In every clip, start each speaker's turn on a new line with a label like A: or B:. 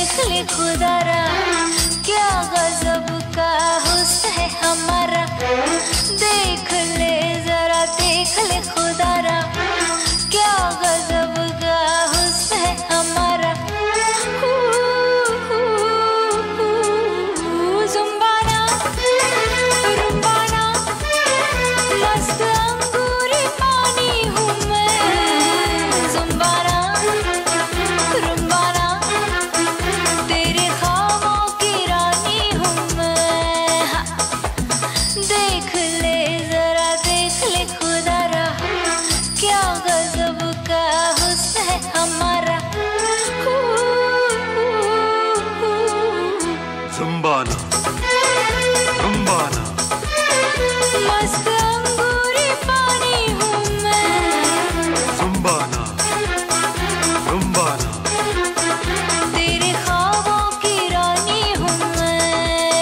A: देख ले खुदारा, क्या गजब का हुस्न है हमारा। देख ले जरा देख ले खुदारा, क्या गजब का हुस्न है हमारा। जुम्बाना रुम्बाना मस्त अंगूरी पानी हूँ मैं। जुम्बाना रुम्बाना तेरे ख्वाबों की रानी हूँ मैं। देख ले जरा देख ले खुदारा, क्या गजब का हुस्न है हमारा।
B: जुम्बाना रुम्बाना
A: मस्त अंगूरी पानी हूँ मैं।
B: जुम्बाना रुम्बाना
A: तेरे ख्वाबों की रानी हूँ मैं।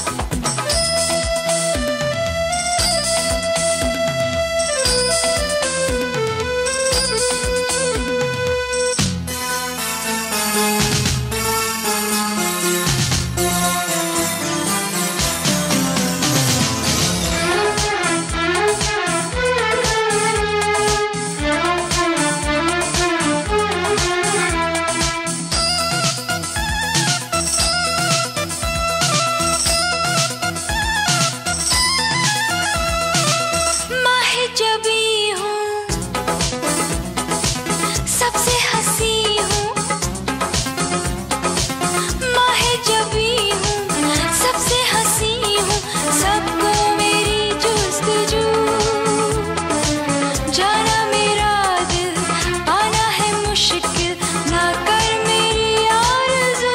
A: माहे जबी हूँ सबसे हंसी हूँ। माहे जबी हूँ सबसे हंसी हूँ। सबको मेरी जुस्तजू, जाना मेरा दिल पाना है मुश्किल, ना कर मेरी आरज़ू।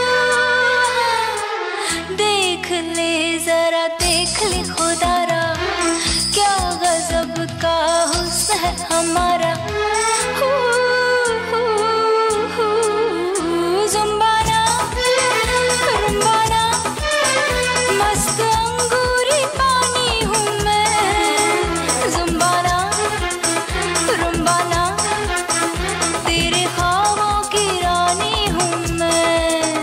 A: देख ले जरा देख ले खुदारा, क्या गजब का हुस्न है हमारा। जुम्बाना रुम्बाना मस्त अंगूरी पानी हूँ मैं। जुम्बाना रुम्बाना तेरे ख्वाबों की रानी हूँ मैं।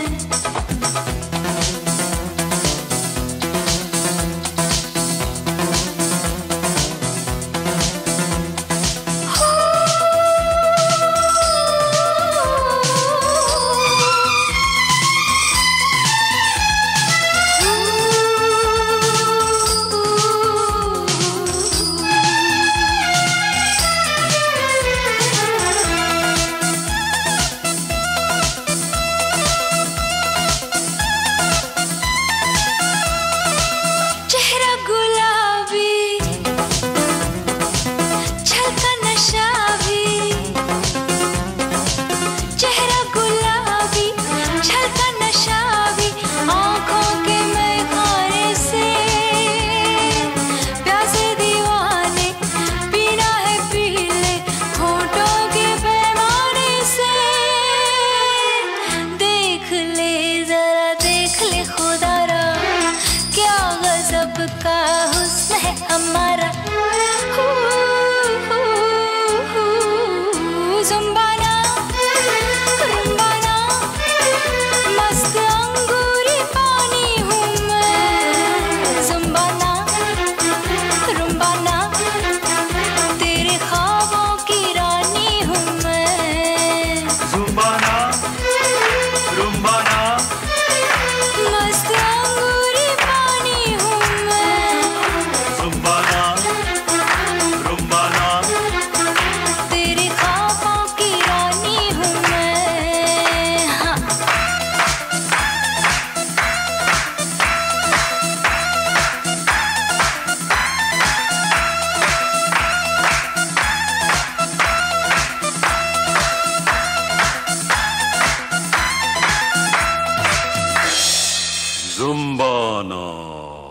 A: चेहरा गुलाबी छलका नशा भी। चेहरा गुलाबी छलका नशा भी। आँखों के मैखाने से प्यासे दीवाने पीना है पी ले, होठों के पैमाने से। देख ले जरा देख ले खुदारा, क्या गजब का हुस्न है हमारा। जुम्बाना रुम्बाना मस्त अंगूरी पानी हूँ मैं। जुम्बाना रुम्बाना तेरे ख्वाबों की रानी हूँ मैं।
B: जुम्बाना रुम्बाना
A: मस्त अंगूरी पानी हूँ मैं।
B: जुम्बाना रुम्बाना
A: तेरे ख्वाबों की रानी हूँ मैं। हाँ।
B: जुम्बाना।